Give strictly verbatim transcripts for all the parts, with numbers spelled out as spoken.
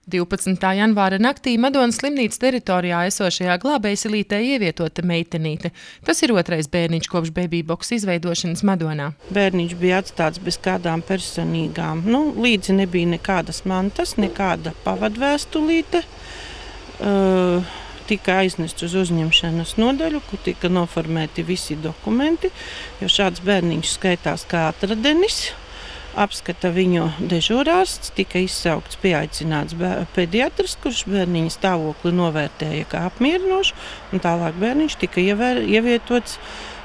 divpadsmitā janvāra naktī Madonas slimnīcas teritorijā esošajā glābējsilītē ievietota meitenīte. Tas ir otrais bērniņš kopš babybox izveidošanas Madonā. Bērniņš bija atstāts bez kādām personīgām. Nu, līdzi nebija nekādas mantas, nekāda pavadvēstulīte. Uh, tika aiznests uz uzņemšanas nodaļu, kur tika noformēti visi dokumenti, jo šāds bērniņš skaitās kā atradenis. Apskata viņu dežūrārsts, tika izsaukts pieaicināts pediatrs, kurš bērniņa stāvokli novērtēja kā apmierinošu, un tālāk bērniņš tika ievēr, ievietots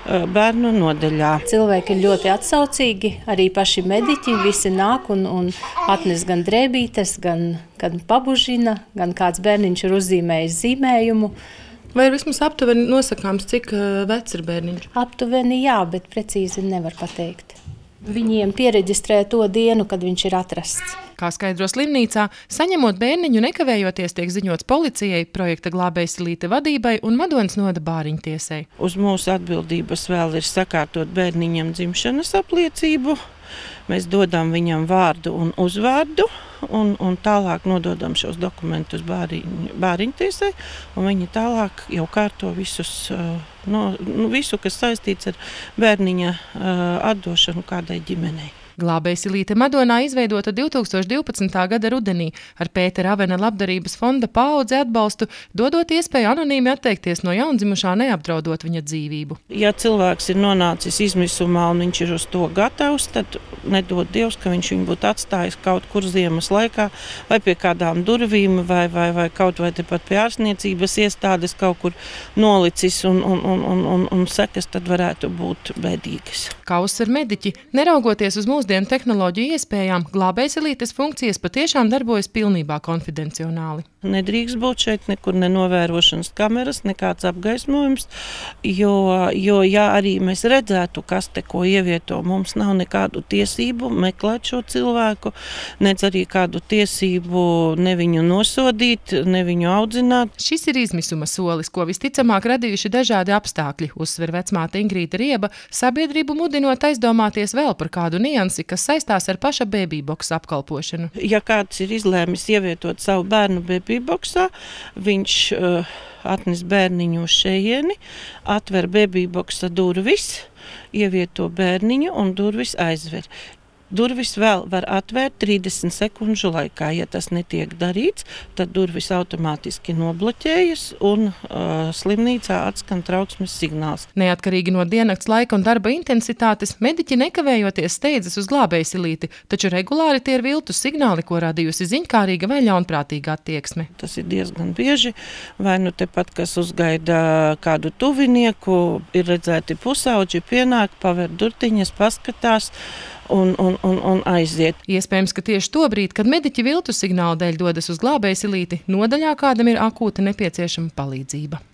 bērnu nodaļā. Cilvēki ir ļoti atsaucīgi, arī paši mediķi, visi nāk un, un atnes gan drēbītes, gan, gan pabužina, gan kāds bērniņš ir uzzīmējis zīmējumu. Vai vismaz aptuveni nosakāms, cik vecs ir bērniņš? Aptuveni jā, bet precīzi nevar pateikt. Viņiem piereģistrē to dienu, kad viņš ir atrasts. Kā skaidro slimnīcā, saņemot bērniņu nekavējoties tiek ziņots policijai, projekta glābējsilīte vadībai un Madonas noda bāriņtiesai. Uz mūsu atbildības vēl ir sakārtot bērniņam dzimšanas apliecību. Mēs dodam viņam vārdu un uzvārdu un, un tālāk nododam šos dokumentus bāriņ, bāriņtiesai, un viņi tālāk jau kārto visus, no, nu, visu, kas saistīts ar bērniņa atdošanu kādai ģimenei. Glābējsilīte Madonā izveidota divtūkstoš divpadsmitā gada rudenī ar Pētera Avena labdarības fonda paudze atbalstu, dodot iespēju anonīmi atteikties no jaundzimušā, neapdraudot viņa dzīvību. Ja cilvēks ir nonācis izmisumā un viņš ir uz to gatavs, tad nedod Dievs, ka viņš viņu būtu atstājis kaut kur ziemas laikā vai pie kādām durvīm vai, vai, vai kaut vai tepat pie ārstniecības iestādes kaut kur nolicis un, un, un, un, un, un sekas tad varētu būt bēdīgas. Kā uzsver mediķi, neraugoties uz mūsu Mūsdienu tehnoloģiju iespējām, glābējsilītes funkcijas patiešām darbojas pilnībā konfidencionāli. Nedrīkst būt šeit nekur nenovērošanas kameras, nekāds apgaismojums, jo, jo ja arī mēs redzētu, kas te ko ievieto, mums nav nekādu tiesību meklēt šo cilvēku, nec arī kādu tiesību ne viņu nosodīt, ne viņu audzināt. Šis ir izmisuma solis, ko visticamāk radījuši dažādi apstākļi, uzsver vecmāte Ingrīda Rieba, sabiedrību mudinot aizdomāties vēl par kādu niansi, kas saistās ar paša babybox apkalpošanu. Ja kāds ir izlēmis ievietot savu bērnu babyboxā, viņš uh, atnes bērniņu uz šejieni, atver babyboxa durvis, ievieto bērniņu un durvis aizver. Durvis vēl var atvērt trīsdesmit sekundžu laikā. Ja tas netiek darīts, tad durvis automātiski nobloķējas un uh, slimnīcā atskan trauksmes signāls. Neatkarīgi no diennakts laika un darba intensitātes, mediķi nekavējoties steidzas uz glābējsilīti, taču regulāri tie ir viltus signāli, ko radījusi ziņkārīga vai ļaunprātīga attieksme. Tas ir diezgan bieži, vai nu tepat, kas uzgaida kādu tuvinieku, ir redzēti pusauģi, pienāk, paver durtiņas, paskatās, Un, un, un, un aiziet. Iespējams, ka tieši to brīdi, kad mediķi viltu signālu dēļ dodas uz glābējsilīti, nodaļā kādam ir akūta nepieciešama palīdzība.